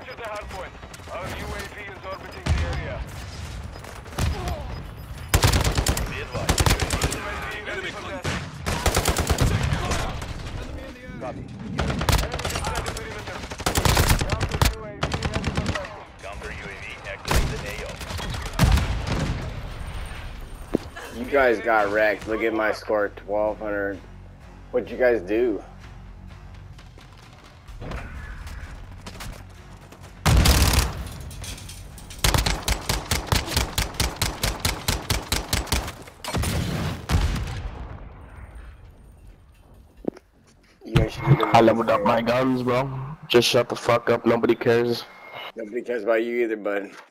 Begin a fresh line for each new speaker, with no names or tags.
captured the hard point. Our UAV is orbiting the area. Be advised. UAV ready for testing. Copy. Enemy inside the perimeter. Counter UAV ready for testing. Counter UAV exiting the AO.
You guys got wrecked. Look at my score, 1200. What'd you guys do? You guys should have
I leveled up my guns, bro. Just shut the fuck up. Nobody cares.
Nobody cares about you either, bud.